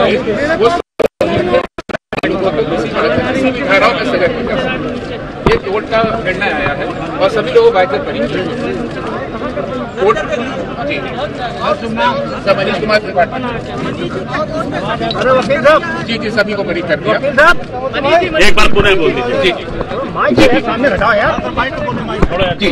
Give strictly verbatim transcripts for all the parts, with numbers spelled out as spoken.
वो किसी भी धाराओं में सजा की जा सकती है। ये कोर्ट का निर्णय आया है और सभी लोगों को बाइज्जत बरी कोर्ट जी सब मनीष कुमार त्रिपाठी जी जी सभी को बरी कर दिया। एक बार पुनः बोल दीजिए। जी सामने रखा यार जी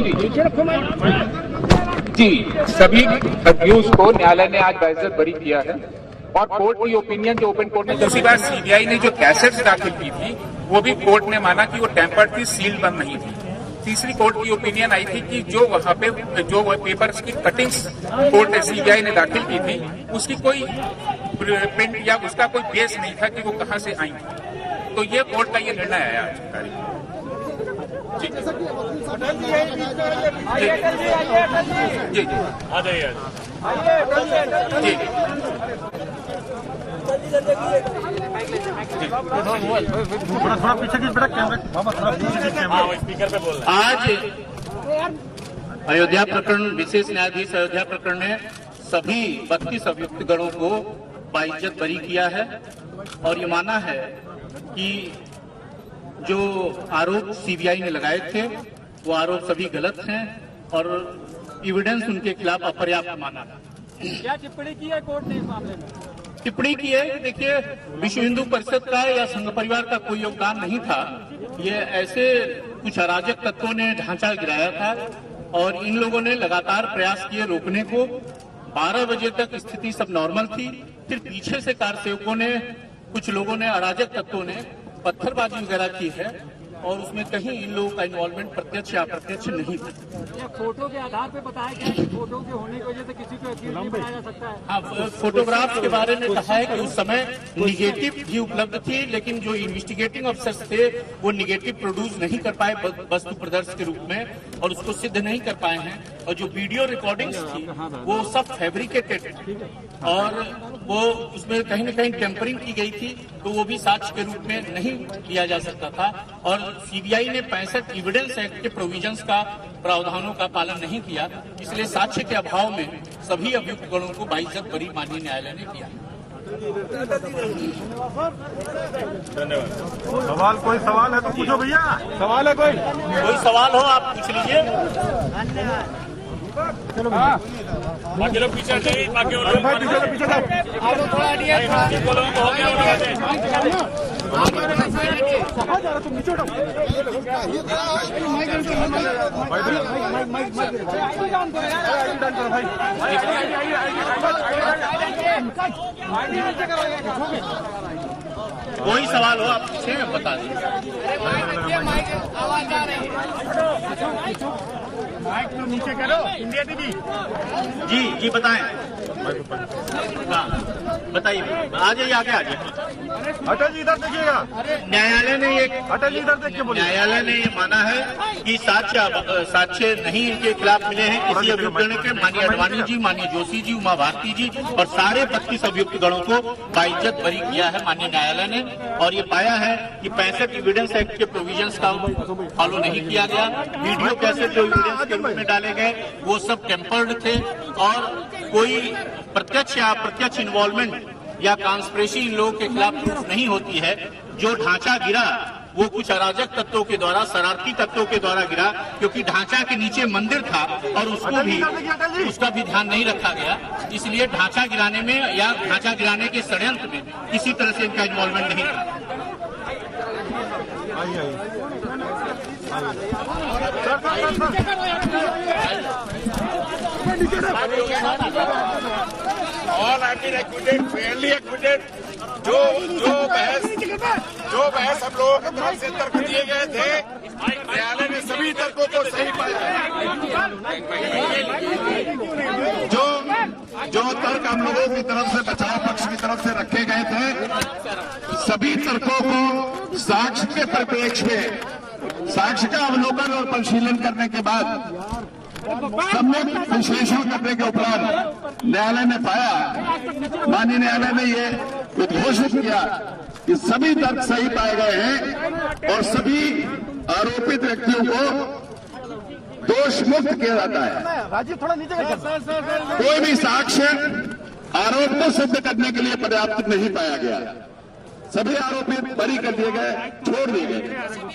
जी सभी अक्यूज को न्यायालय ने आज बाइज्जत बरी किया है और कोर्ट की ओपिनियन जो ओपन कोर्ट में दूसरी बार सीबीआई ने जो कैसेट्स दाखिल की थी वो भी कोर्ट ने माना कि वो टेम्पर्ड थी, सील्ड बंद नहीं थी। तीसरी कोर्ट की ओपिनियन आई थी कि जो वहां पे जो पेपर्स की कटिंग्स कोर्ट ने सीबीआई ने दाखिल की थी उसकी कोई प्रिंट या उसका कोई बेस नहीं था कि वो कहां से आई थी। तो ये कोर्ट का ये निर्णय आया आज की तारीख में। जी जी जी आ जाइए जी थोड़ा थोड़ा पीछे की बेटा कैमरा थोड़ा पीछे कैमरा स्पीकर पे बोल आज अयोध्या प्रकरण विशेष न्यायाधीश अयोध्या प्रकरण ने सभी बत्तीस अभियुक्तगणों को बाइज्जत बरी किया है और ये माना है कि जो आरोप सीबीआई ने लगाए थे वो आरोप सभी गलत हैं और एविडेंस उनके खिलाफ अपर्याप्त माना है। क्या टिप्पणी की है कोर्ट ने इस मामले में? टिप्पणी की है कि देखिए विश्व हिंदू परिषद का या संघ परिवार का कोई योगदान नहीं था। ये ऐसे कुछ अराजक तत्वों ने ढांचा गिराया था और इन लोगों ने लगातार प्रयास किए रोकने को। बारह बजे तक स्थिति सब नॉर्मल थी, फिर पीछे से कार सेवकों ने कुछ लोगों ने अराजक तत्वों ने पत्थरबाजी वगैरह की है और उसमें कहीं इन लोगों का इन्वॉल्वमेंट प्रत्यक्ष या अप्रत्यक्ष नहीं था। ये फोटो के आधार पर बताया गया कि फोटो के होने की वजह से किसी को अक्यूज नहीं बनाया जा सकता है। हाँ, फोटोग्राफ्स के बारे में कहा है कि उस समय निगेटिव भी उपलब्ध थी, लेकिन जो इन्वेस्टिगेटिंग अफसर्स थे वो निगेटिव प्रोड्यूस नहीं कर पाए वस्तु प्रदर्शन के रूप में और उसको सिद्ध नहीं कर पाए हैं। और जो वीडियो रिकॉर्डिंग्स थी वो सब फैब्रिकेटेड और वो उसमें कहीं न कहीं टेम्परिंग की गई थी, तो वो भी साक्ष्य के रूप में नहीं लिया जा सकता था। और सीबीआई ने पैंसठ एविडेंस एक्ट के प्रोविजंस का प्रावधानों का पालन नहीं किया, इसलिए साक्ष्य के अभाव में सभी अभियुक्त गणों को बाइज्जत बरी माननीय न्यायालय ने किया। सवाल कोई सवाल है तो पूछो भैया। सवाल है कोई कोई सवाल हो आप पूछ लीजिए। चलो बाकी लोग पीछे हटिए, बाकी और लोग पीछे पीछे थोड़ा हटिए, लोगों को हो गया तुम नीचे उठो। कोई सवाल हो आप पूछे बता दीजिए। आवाज आ रही है, माइक तो नीचे करो। इंडिया टीवी जी जी बताएं। हाँ बताइए, आ जाइए आगे आ जाइए। अटल जी इधर देखिएगा। न्यायालय ने ये अटल जी इधर देख के बोलिए। न्यायालय ने ये माना है कि साक्ष्य साक्ष्य नहीं इनके खिलाफ मिले हैं किसी अभियुक्त गण के। माननीय अडवाणी जी, माननीय जोशी जी, उमा भारती जी और सारे बत्तीस अभियुक्त गणों को बाइज्जत बरी किया है माननीय न्यायालय ने। और ये पाया है कि पैंसठ एविडेंस एक्ट के प्रोविजंस का फॉलो नहीं किया गया। वीडियो कैसे जो एविडेंस के रूप में डाले गए वो सब टेम्पर्ड थे और कोई प्रत्यक्ष या अप्रत्यक्ष इन्वॉल्वमेंट या कॉन्स्पिरेसी इन लोगों के खिलाफ प्रूफ नहीं होती है। जो ढांचा गिरा वो कुछ अराजक तत्वों के द्वारा, शरारती तत्वों के द्वारा गिरा, क्योंकि ढांचा के नीचे मंदिर था और उसको भी उसका भी ध्यान नहीं रखा गया। इसलिए ढांचा गिराने में या ढांचा गिराने के षड्यंत्र में किसी तरह से इनका इन्वॉल्वमेंट नहीं था। All have been acquitted, fairly acquitted. जो जो बहस जो बहस हम लोगों की तरफ से तर्क दिए गए थे, न्यायालय ने सभी तर्कों को सही पाया। जो जो तर्क हम लोगों की तरफ से बचाव पक्ष की तरफ से रखे गए थे, सभी तर्कों को साक्ष्य के परिप्रेक्ष में, साक्ष्य का अवलोकन और परिशीलन करने के बाद, सम्यक विश्लेषण करने के उपरांत न्यायालय ने पाया, माननीय न्यायालय ने ये उद्घोषित किया कि सभी तर्क सही पाए गए हैं और सभी आरोपित व्यक्तियों को दोष मुक्त किया जाता है। राजीव थोड़ा नीचे कोई भी साक्ष्य आरोप को सिद्ध करने के लिए पर्याप्त नहीं पाया गया। सभी आरोपी बरी कर दिए गए, छोड़ दिए गए।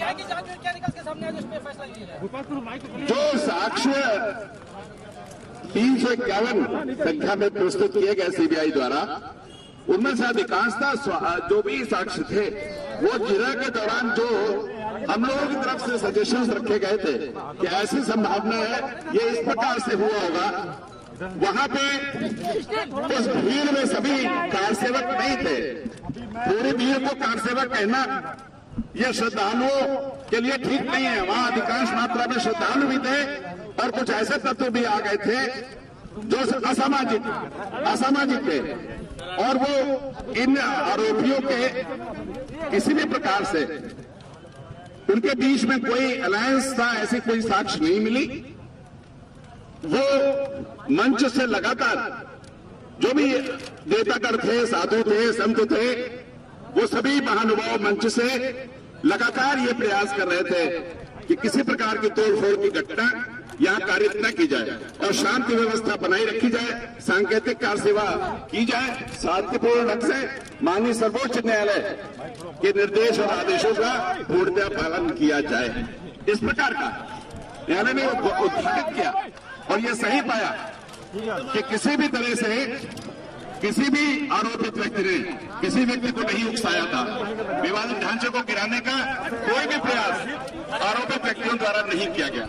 जो साक्ष्य तीन सौ इक्यावन संख्या में प्रस्तुत किए गए सीबीआई द्वारा, उनमें से अधिकांशतः जो भी साक्ष्य थे वो जिरह के दौरान जो हम लोगों की तरफ से सजेशंस रखे गए थे कि ऐसी संभावना है ये इस प्रकार से हुआ होगा, वहां पे उस भीड़ में सभी कार सेवक नहीं थे। पूरी भीड़ को कार सेवक कहना ये श्रद्धालुओं के लिए ठीक नहीं है। वहां अधिकांश मात्रा में श्रद्धालु भी थे और कुछ ऐसे तत्व भी आ गए थे जो असामाजिक असामाजिक थे, और वो इन आरोपियों के किसी भी प्रकार से उनके बीच में कोई अलायंस था, ऐसी कोई साक्ष्य नहीं मिली। वो मंच से लगातार जो भी नेतागण थे, साधु थे, संत थे, वो सभी महानुभाव मंच से लगातार ये प्रयास कर रहे थे कि किसी प्रकार की तोड़फोड़ की घटना यहां कारित न की जाए और शांति व्यवस्था बनाई रखी जाए, सांकेतिक कार सेवा की जाए, शांतिपूर्ण ढंग से माननीय सर्वोच्च न्यायालय के निर्देश और आदेशों का पूर्णतः पालन किया जाए। इस प्रकार का न्यायालय ने उद्घाटित किया और यह सही पाया कि किसी भी तरह से किसी भी आरोपित व्यक्ति ने किसी व्यक्ति को नहीं उकसाया था। विवादित ढांचे को गिराने का कोई भी प्रयास आरोपित व्यक्तियों द्वारा नहीं किया गया।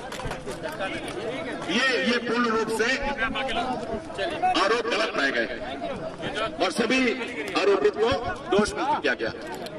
ये ये पूर्ण रूप से आरोप गलत पाए गए और सभी आरोपित को दोष मुक्त किया गया।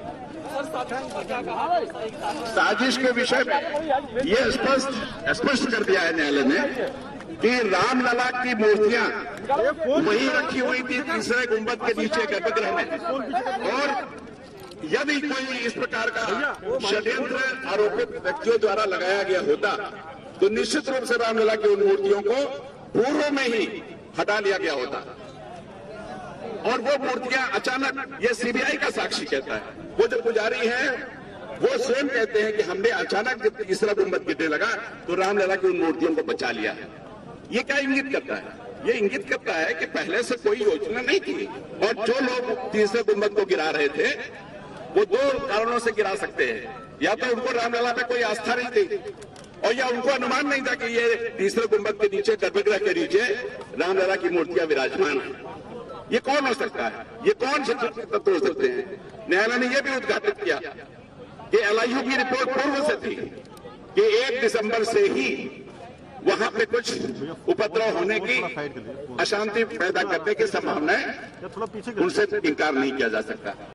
साजिश के विषय में ये स्पष्ट स्पष्ट कर दिया है न्यायालय ने कि रामलला की मूर्तियां वहीं रखी हुई थी तीसरे गुंबद के नीचे गर्भगृह में, और यदि कोई इस प्रकार का षड्यंत्र आरोपित व्यक्तियों द्वारा लगाया गया होता तो निश्चित रूप से रामलला की उन मूर्तियों को पूर्व में ही हटा लिया गया होता। और वो मूर्तियां अचानक, ये सीबीआई का साक्षी कहता है, वो जो पुजारी है वो स्वयं कहते हैं कि हमने अचानक जब तीसरा गुंबद गिरने लगा तो रामलला की उन मूर्तियों को बचा लिया। ये क्या इंगित करता है? ये इंगित करता है कि पहले से कोई योजना नहीं थी और जो लोग तीसरे गुंबद को गिरा रहे थे वो दो कारणों से गिरा सकते हैं। या तो उनको रामलला पे कोई आस्था नहीं थी, और या उनको अनुमान नहीं था कि ये तीसरे गुंबद के नीचे, गर्भगृह के नीचे रामलला की मूर्तियां विराजमान है। ये कौन हो सकता है? ये कौन से तत्व हो सकते हैं? न्यायालय ने यह भी उद्घाटित किया कि एलआईयू की रिपोर्ट पूर्व से थी कि एक दिसंबर से ही वहां पे कुछ उपद्रव होने की, अशांति पैदा करने की संभावना है, उनसे इनकार नहीं किया जा सकता।